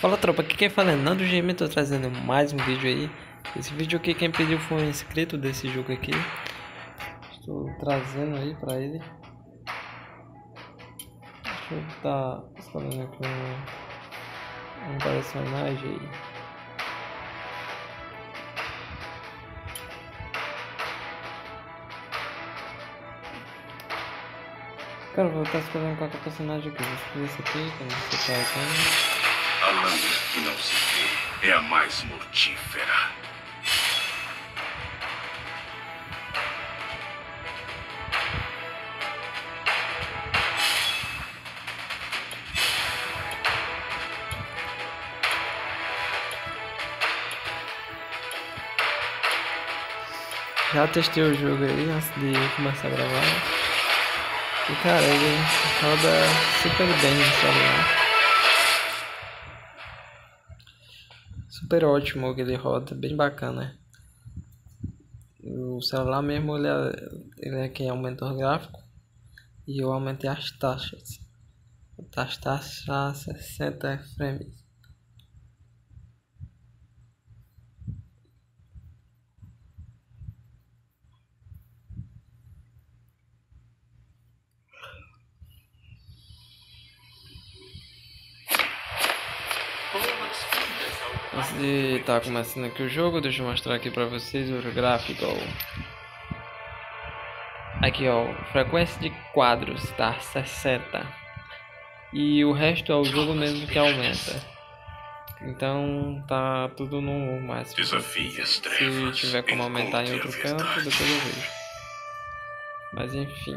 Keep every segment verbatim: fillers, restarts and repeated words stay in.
Fala tropa, aqui quem fala é Nando G M, tô trazendo mais um vídeo aí. Esse vídeo aqui quem pediu foi um inscrito desse jogo aqui. Estou trazendo aí pra ele. Deixa eu estar escolhendo aqui um, um personagem aí. Cara, vou estar escolhendo qualquer personagem aqui. Vou escolher esse aqui, que eu não sei qual é que é. A lâmina que não se vê é a mais mortífera. Já testei o jogo aí antes de começar a gravar. E cara, ele roda super bem no celular. Super ótimo que ele roda, bem bacana. O celular mesmo ele é, ele é quem aumenta o gráfico. E eu aumentei as taxas. As taxas a sessenta frames. Antes de estar tá começando aqui o jogo, deixa eu mostrar aqui pra vocês o gráfico. Aqui ó, frequência de quadros tá sessenta. E o resto é o jogo mesmo que aumenta. Então tá tudo no máximo. Desafias Se tiver como aumentar em outro canto, depois eu vejo. Mas enfim.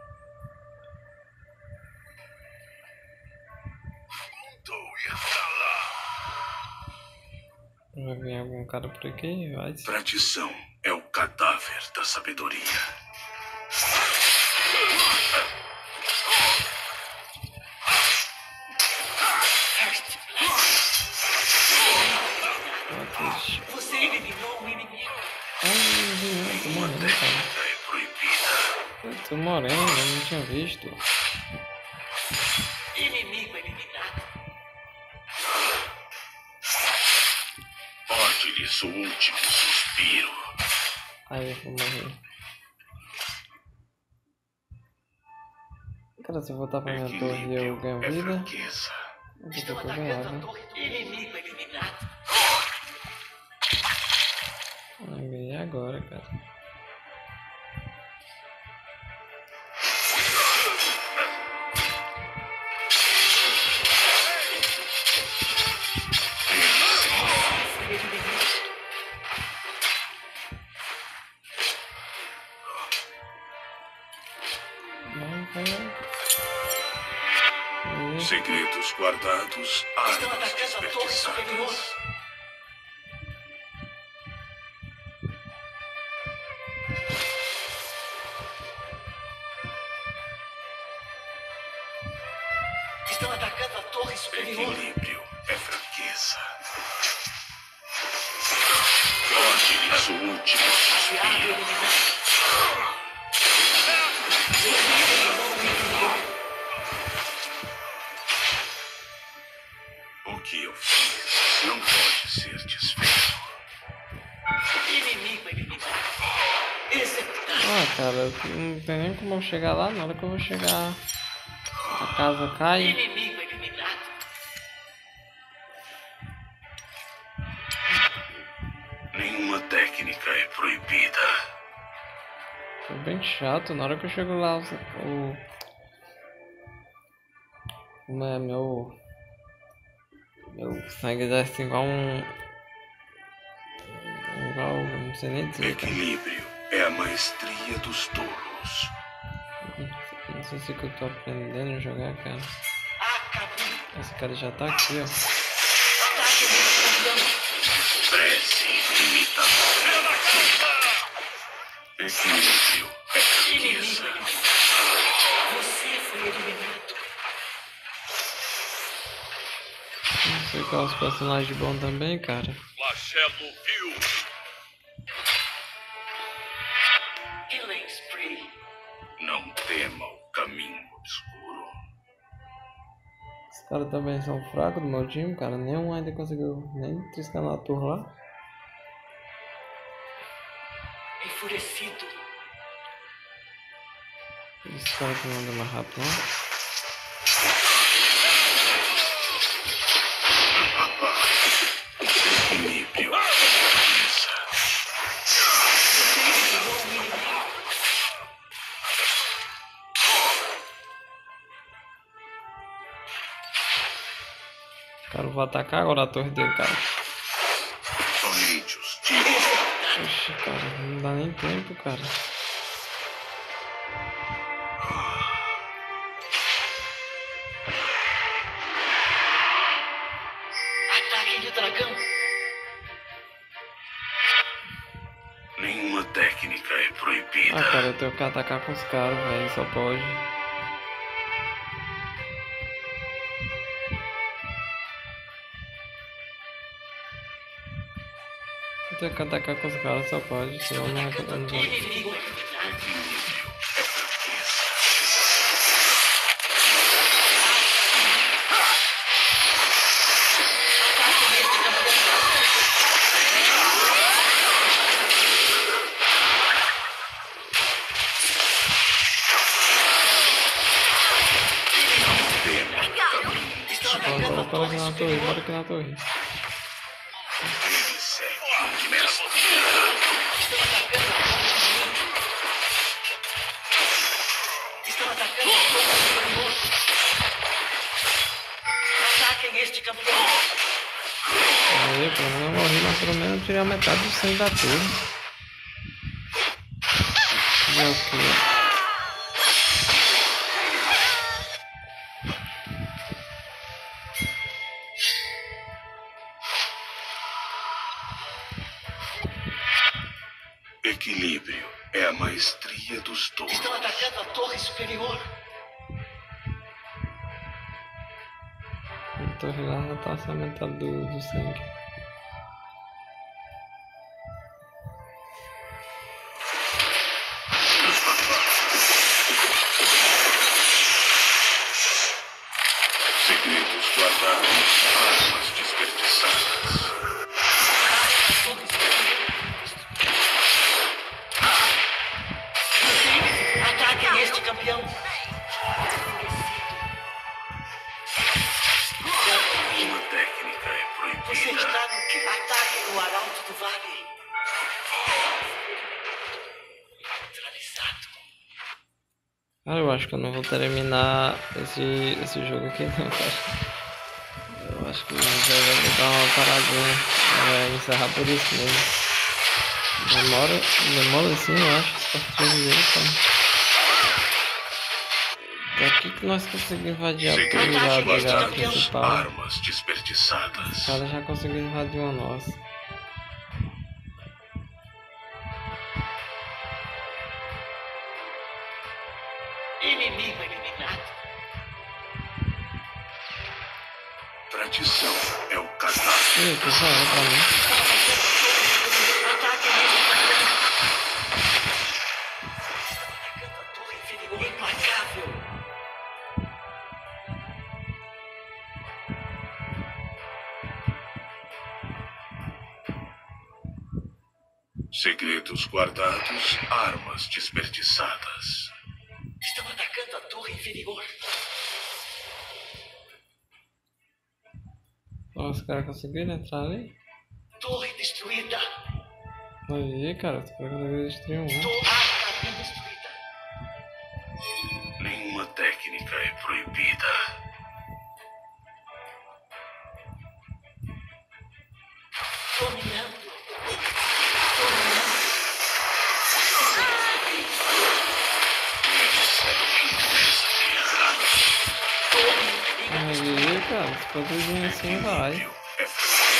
Vai vir algum cara por aqui? Vai. Tradição é o cadáver da sabedoria. Você eliminou o inimigo. Ai, eu tô morrendo, cara. É proibida. Eu tô morrendo, eu não tinha visto. Inimigo eliminado. Ordem-lhes o último suspiro. Aí eu vou morrer. Cara, se eu voltar pra minha torre eu ganho é vida. fraqueza. Eu vou ter que ganhar, né? Inimigo eliminado. Eu ganhei agora, cara. Segredos guardados, Estão armas atacando a torre superior. desperdiçadas. Estão atacando a torre superior. Equilíbrio é fraqueza. Ordem-lhes o último Diabo suspiro. eliminado. O que eu fiz não pode ser desfeito. Inimigo eliminado. Executado. Ah, cara, não tem nem como eu chegar lá. Na hora que eu vou chegar, a casa cai. Inimigo eliminado. Nenhuma técnica é proibida. É bem chato. Na hora que eu chego lá, o. Como é meu. Meu sangue desce igual um. Igual. Não sei nem dizer, cara. Equilíbrio é a maestria dos tolos. Não sei se eu tô aprendendo a jogar, cara. Acabou. Esse cara já tá aqui, ó. Ataque de Prece imitadora. Equilíbrio é Inimigo fraqueza. eliminado. Você foi eliminado. Não sei qual é os personagens bons também, cara. Flagelo vil. Killing spree. Não tema o caminho obscuro. Os caras também são fracos do meu time, cara. Nenhum ainda conseguiu nem triscar na torre lá. Enfurecido. Esse cara que não anda mais rápido, não. Equilíbrio. O cara vai atacar agora a torre dele, cara. Somente os tiros. Oxe, cara, não dá nem tempo, cara. Ataque de dragão. Nenhuma técnica é proibida. Ah, cara, eu tenho que atacar com os caras, velho. Só pode. Eu tenho que atacar com os caras, só pode. Senão não é que eu não vou. Inimigo eliminado. Ataque neste campeão. Estão atacando Bora, a bora aqui torre na torre, superior. bora aqui na torre. Ele segue mesmo. Estão atacando a torre superior. Estão atacando a torre superior. Ataquem este campeão. Aí, pelo menos eu morri, mas pelo menos eu tirei a metade do sangue da torre. E é o que? Equilíbrio é a maestria dos touros. Estão atacando a torre superior. A torre lá já tá só a metade do, do sangue. Segredos guardados, armas desperdiçadas. Ataquem este campeão. Nenhuma técnica é Você proibida. está no que ataque no arauto do vale. Neutralizado. Cara, eu acho que eu não vou terminar esse, esse jogo aqui não, cara. Eu acho que já vai dar uma paradinha. Vai encerrar por isso mesmo. Demora, demora assim, eu acho, essa partida de jogo, cara. Daqui que nós conseguimos invadir a torre Segredos já da guerra guardados, principal. armas desperdiçadas. Os caras já conseguiram invadir uma nossa. Inimigo eliminado. Tradição é o cadastro. Ih, que já era pra mim. Ataquem este campeão. Atacando a torre inferior. Implacável. Segredos guardados, armas desperdiçadas. Estão atacando a torre inferior. Ó, os caras conseguiram entrar ali. Torre destruída. Aí, cara, os caras conseguiram destruir um. Torre a cabine destruída. Nenhuma técnica é proibida. Dominando. Dominando. Torre Aí, cara, se for tudinho assim, vai. Equilíbrio é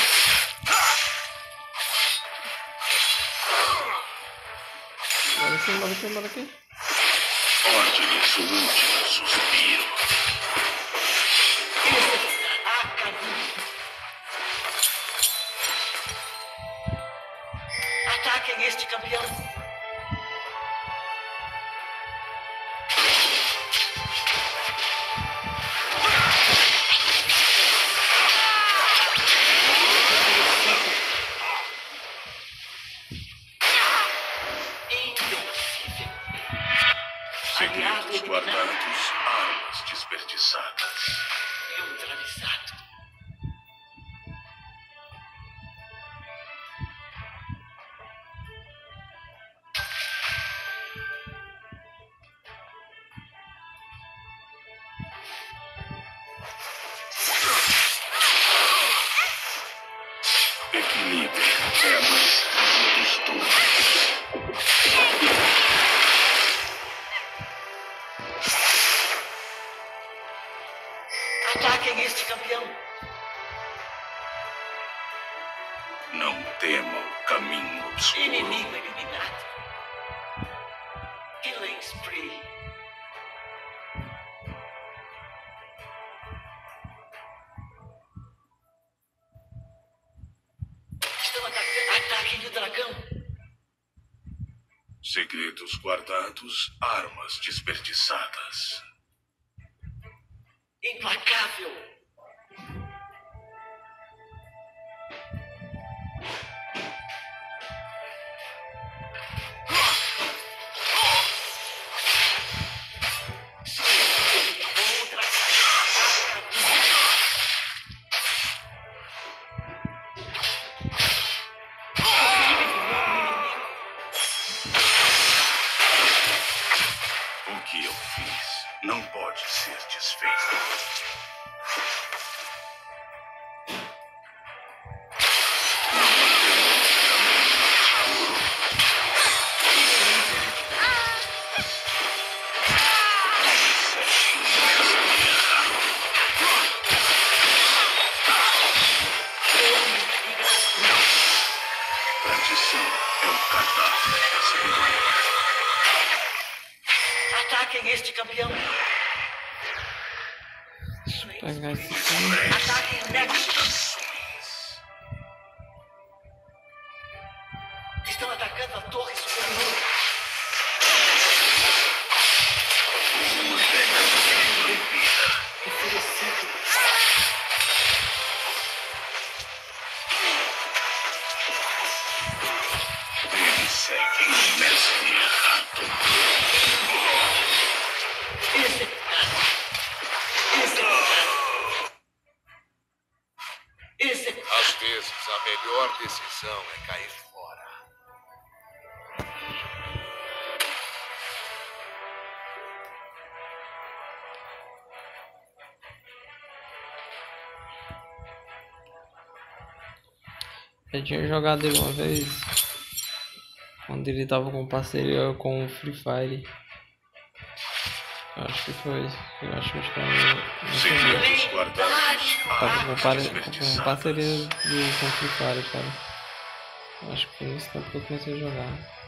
Bora aqui, bora aqui, bora aqui. Ordem-lhes o último suspiro. a cabine. Ataquem este campeão. É a mais fria dos todos. Ataquem este campeão. Não tema o caminho obscuro. Inimigo eliminado. Killing spree. Estão atacando. Ataquem o dragão. Segredos guardados, armas desperdiçadas. Implacável. O que eu fiz não pode ser desfeito. Tradição é o cadáver da sabedoria. Ataquem este campeão. Deixa eu pegar esse aqui. Ataquem o Nexus. Estão atacando a torre superior. Enfurecido. Eles seguem o mestre errado. Executado. Executado. Executado. Às vezes, a melhor decisão é cair fora. Eu tinha jogado ele uma vez quando ele tava com parceria com o Free Fire. Eu acho que foi. Eu acho que foi. Não sei. Segredos guardados, Tava com, armas pare... com desperdiçadas. parceria do com Free Fire, cara. Eu acho que foi nesse tempo que eu comecei a jogar.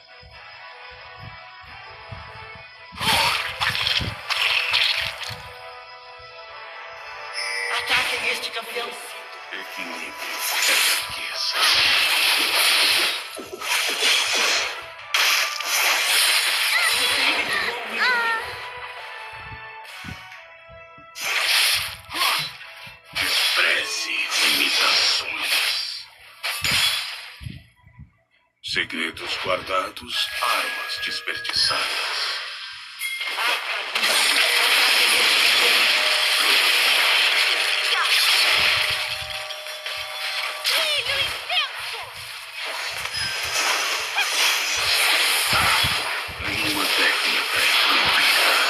Ataquem este campeão. Equilíbrio é riqueza. Despreze limitações. Segredos guardados, armas desperdiçadas. Nenhuma técnica é proibida.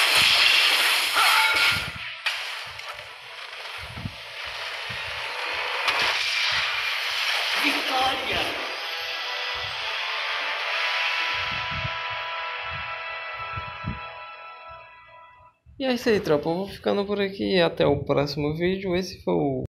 Vitória. E é isso aí, tropa. Eu vou ficando por aqui. Até o próximo vídeo. Esse foi o